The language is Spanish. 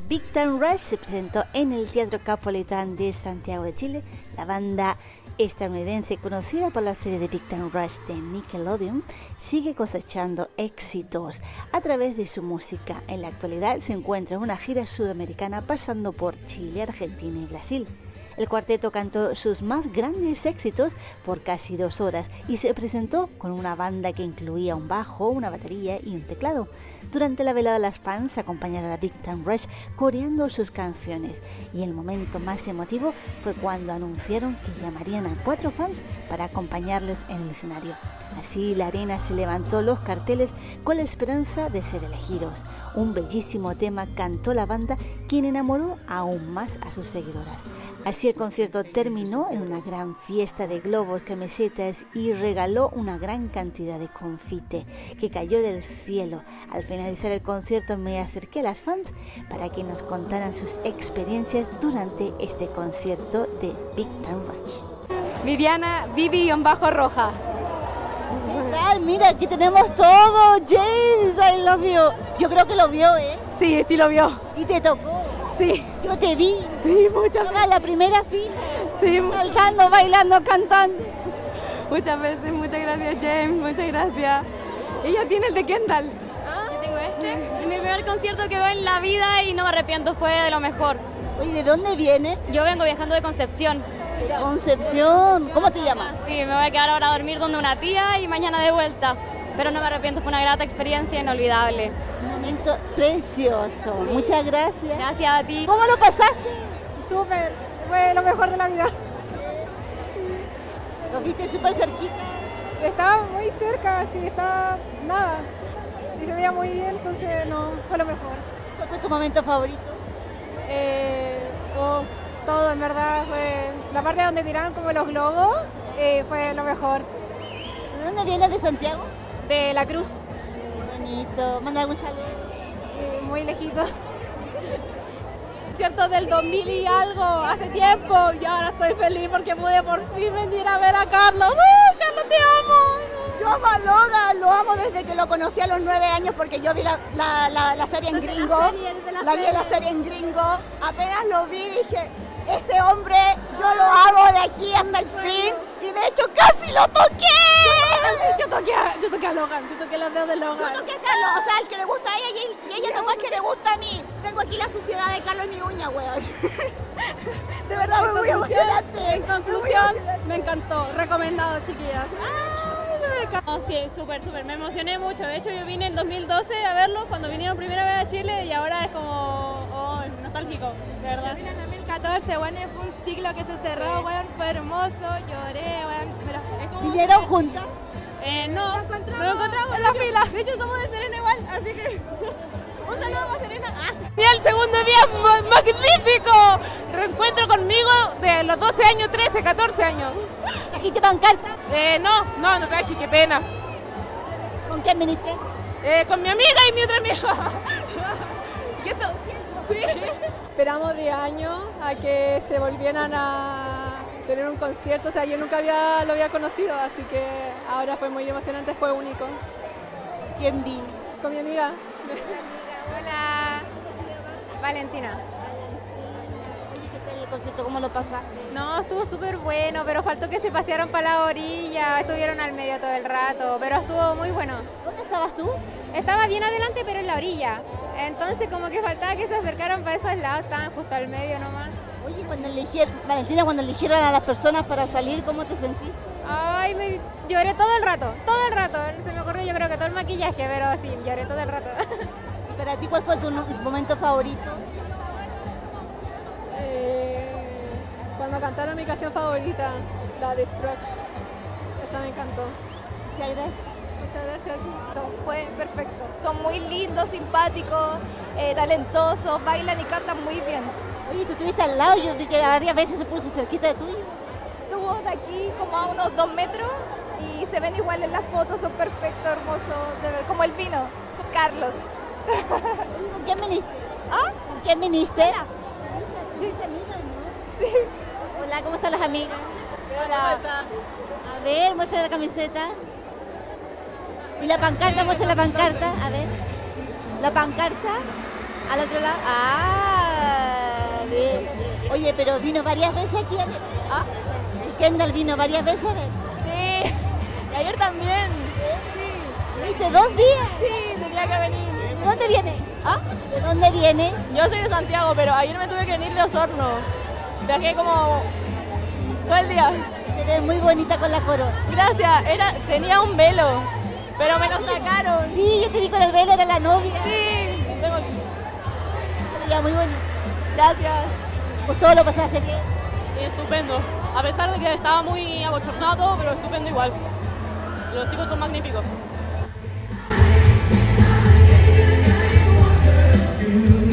Big Time Rush se presentó en el Teatro Caupolicán de Santiago de Chile. La banda estadounidense, conocida por la serie de Big Time Rush de Nickelodeon, sigue cosechando éxitos a través de su música. En la actualidad se encuentra en una gira sudamericana pasando por Chile, Argentina y Brasil. El cuarteto cantó sus más grandes éxitos por casi 2 horas y se presentó con una banda que incluía un bajo, una batería y un teclado. Durante la velada las fans acompañaron a Big Time Rush coreando sus canciones y el momento más emotivo fue cuando anunciaron que llamarían a 4 fans para acompañarles en el escenario. Así la arena se levantó los carteles con la esperanza de ser elegidos. Un bellísimo tema cantó la banda, quien enamoró aún más a sus seguidoras. Así el concierto terminó en una gran fiesta de globos, camisetas y regaló una gran cantidad de confite que cayó del cielo. Al finalizar el concierto me acerqué a las fans para que nos contaran sus experiencias durante este concierto de Big Time Rush. Viviana, Vivi-Roja. ¿Qué tal? Mira, aquí tenemos todo. James, I love you. Yo creo que lo vio, ¿eh? Sí, sí lo vio. ¿Y te tocó? Sí. Yo te vi. Sí, muchas veces. Estaba en la primera fila. Sí. Saltando, bailando, cantando. Muchas veces, muchas gracias James, muchas gracias. Ella tiene el de Kendall. Yo tengo este. Es mi primer concierto que veo en la vida y no me arrepiento, fue de lo mejor. Oye, ¿de dónde viene? Yo vengo viajando de Concepción. Concepción. ¿Cómo te llamas? Sí, me voy a quedar ahora a dormir donde una tía y mañana de vuelta. Pero no me arrepiento, fue una grata experiencia inolvidable. Un momento precioso. Sí. Muchas gracias. Gracias a ti. ¿Cómo lo pasaste? Súper, fue lo mejor de la vida. ¿Lo viste súper cerquita? Estaba muy cerca, sí, estaba nada. Y se veía muy bien, entonces no, fue lo mejor. ¿Cuál fue tu momento favorito? Todo en verdad, fue la parte donde tiraron como los globos, fue lo mejor. ¿De dónde vienes? ¿De Santiago? De la Cruz. Bonito. ¿Manda algún saludo? Muy lejito. Concierto del 2000 y algo, hace tiempo, y ahora estoy feliz porque pude por fin venir a ver a Carlos. ¡Carlos, te amo! Yo amo a Logan, lo amo desde que lo conocí a los 9 años porque yo vi la serie en gringo. La vi en la serie en gringo. Apenas lo vi dije, ese hombre yo lo amo de aquí hasta el fin y de hecho casi lo toqué. Yo toqué a Logan, yo toqué los dedos de Logan. Yo toqué a Carlos, o sea, el que le gusta a ella y ella tocó el que le gusta a mí. Tengo aquí la suciedad de Carlos en mi uña, weón. De verdad fue muy emocionante. En conclusión, me encantó. Recomendado, chiquillas. Oh, sí, súper, me emocioné mucho. De hecho, yo vine en 2012 a verlo cuando vinieron primera vez a Chile y ahora es como nostálgico, de verdad. Vine en 2014, bueno, fue un siglo que se cerró, bueno, fue hermoso, lloré, bueno, ¿Vinieron juntas? No, nos encontramos en la fila. De hecho, somos de Serena igual, así que un saludo para Serena. Y el segundo día magnífico. Reencuentro conmigo de los 12 años, 13, 14 años. ¿Trajiste pancarta? No traje, qué pena. ¿Con quién viniste? Con mi amiga y mi otra amiga. ¿Y esto? Sí. Esperamos 10 años a que se volvieran a tener un concierto. O sea, yo nunca lo había conocido, así que ahora fue muy emocionante, fue único. ¿Quién vino? Con mi amiga. Hola, Valentina. ¿Qué tal el concierto? ¿Cómo lo pasaste? No, estuvo súper bueno, pero faltó que se pasearon para la orilla, estuvieron al medio todo el rato, pero estuvo muy bueno. ¿Dónde estabas tú? Estaba bien adelante, pero en la orilla. Entonces como que faltaba que se acercaran para esos lados, estaban justo al medio nomás. Oye, Valentina, cuando eligieron a las personas para salir, ¿cómo te sentís? Ay, lloré todo el rato. Se me ocurrió yo creo que todo el maquillaje, pero sí, lloré todo el rato. ¿Para ti cuál fue tu momento favorito? Cuando cantaron mi canción favorita, la de Struck. Esa me encantó. Muchas gracias. Muchas gracias a ti. Fue perfecto. Son muy lindos, simpáticos, talentosos, bailan y cantan muy bien. Oye, tú estuviste al lado, yo vi que varias veces se puso cerquita de tuyo. Estuvo de aquí como a unos 2 metros y se ven igual en las fotos, son perfectos, hermosos, de ver, como el vino, Carlos. ¿Con quién viniste? ¿Ah? ¿Con quién viniste? Hola. Sí, amiga, ¿no? Sí. Hola, ¿cómo están las amigas? Hola. A ver, muestra la camiseta. Y la pancarta, muestra la pancarta. A ver. La pancarta al otro lado. ¡Ah! Oye, pero vino varias veces aquí a ver. ¿Ah? El Kendall vino varias veces a ver. Sí, y ayer también. ¿Viste 2 días? Sí, tenía que venir. ¿De dónde viene? ¿Ah? ¿De dónde viene? Yo soy de Santiago, pero ayer me tuve que venir de Osorno. Viajé como todo el día. Se ve muy bonita con la coro. Gracias, tenía un velo, pero me lo sacaron. Sí, yo te vi con el velo de la novia. Sí, tengo aquí. Ya, muy bonito. Gracias. Pues todo lo pasaste bien. Estupendo. A pesar de que estaba muy abochornado todo, pero estupendo igual. Los chicos son magníficos.